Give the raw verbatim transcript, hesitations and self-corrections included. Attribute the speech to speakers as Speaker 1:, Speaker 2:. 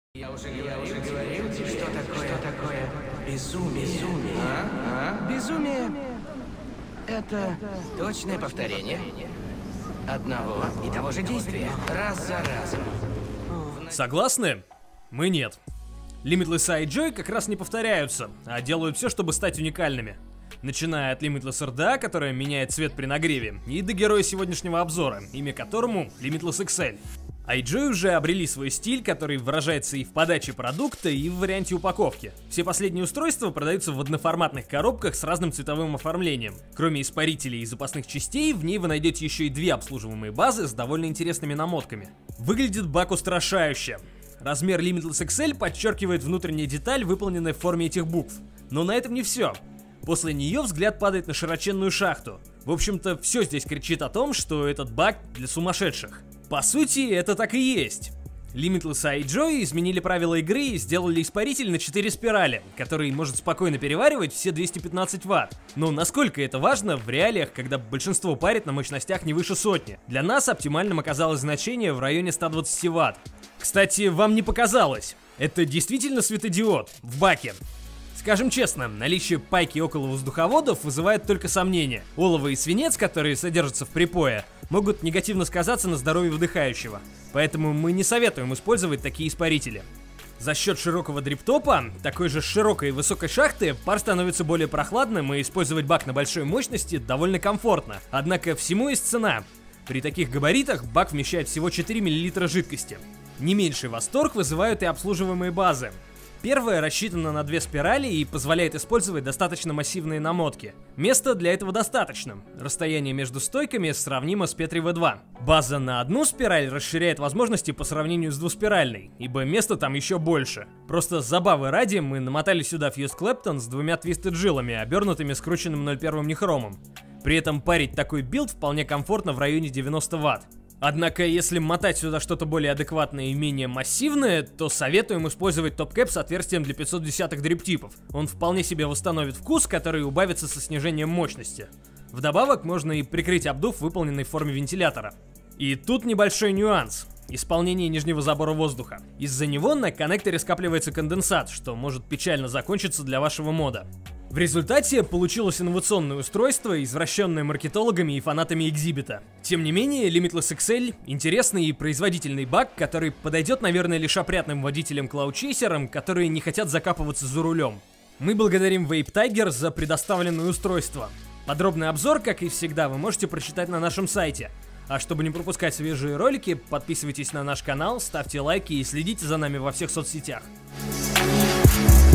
Speaker 1: Я уже, я уже говорил тебе, что такое, что такое безумие. Безумие. А? А? Безумие — это точное повторение одного и того же действия, раз за разом.
Speaker 2: Согласны? Мы нет. Limitless и Joy как раз не повторяются, а делают все, чтобы стать уникальными. Начиная от Limitless эр ди эй, которая меняет цвет при нагреве, и до героя сегодняшнего обзора, имя которому Limitless икс эль. iJoy уже обрели свой стиль, который выражается и в подаче продукта, и в варианте упаковки. Все последние устройства продаются в одноформатных коробках с разным цветовым оформлением. Кроме испарителей и запасных частей, в ней вы найдете еще и две обслуживаемые базы с довольно интересными намотками. Выглядит бак устрашающе. Размер Limitless икс эль подчеркивает внутренняя деталь, выполненная в форме этих букв. Но на этом не все. После нее взгляд падает на широченную шахту. В общем-то, все здесь кричит о том, что этот бак для сумасшедших. По сути, это так и есть. Limitless и iJoy изменили правила игры и сделали испаритель на четыре спирали, который может спокойно переваривать все двести пятнадцать ватт. Но насколько это важно в реалиях, когда большинство парит на мощностях не выше сотни? Для нас оптимальным оказалось значение в районе ста двадцати ватт. Кстати, вам не показалось. Это действительно светодиод в баке. Скажем честно, наличие пайки около воздуховодов вызывает только сомнения. Олово и свинец, которые содержатся в припое, могут негативно сказаться на здоровье вдыхающего. Поэтому мы не советуем использовать такие испарители. За счет широкого дриптопа, такой же широкой и высокой шахты, пар становится более прохладным, и использовать бак на большой мощности довольно комфортно. Однако всему есть цена. При таких габаритах бак вмещает всего четыре миллилитра жидкости. Не меньший восторг вызывают и обслуживаемые базы. Первая рассчитана на две спирали и позволяет использовать достаточно массивные намотки. Места для этого достаточно. Расстояние между стойками сравнимо с пи три ви два. База на одну спираль расширяет возможности по сравнению с двуспиральной, ибо места там еще больше. Просто забавы ради мы намотали сюда фьюз Клэптон с двумя твистед жилами, обернутыми скрученным ноль один нихромом. При этом парить такой билд вполне комфортно в районе девяноста ватт. Однако, если мотать сюда что-то более адекватное и менее массивное, то советуем использовать топ-кэп с отверстием для пятьсот десятых дриптипов. Он вполне себе восстановит вкус, который убавится со снижением мощности. Вдобавок, можно и прикрыть обдув, выполненный в форме вентилятора. И тут небольшой нюанс. Исполнение нижнего забора воздуха. Из-за него на коннекторе скапливается конденсат, что может печально закончиться для вашего мода. В результате получилось инновационное устройство, извращенное маркетологами и фанатами экзибита. Тем не менее, Limitless икс эль — интересный и производительный бак, который подойдет, наверное, лишь опрятным водителям-клаудчейсерам, которые не хотят закапываться за рулем. Мы благодарим Vape Tiger за предоставленное устройство. Подробный обзор, как и всегда, вы можете прочитать на нашем сайте. А чтобы не пропускать свежие ролики, подписывайтесь на наш канал, ставьте лайки и следите за нами во всех соцсетях.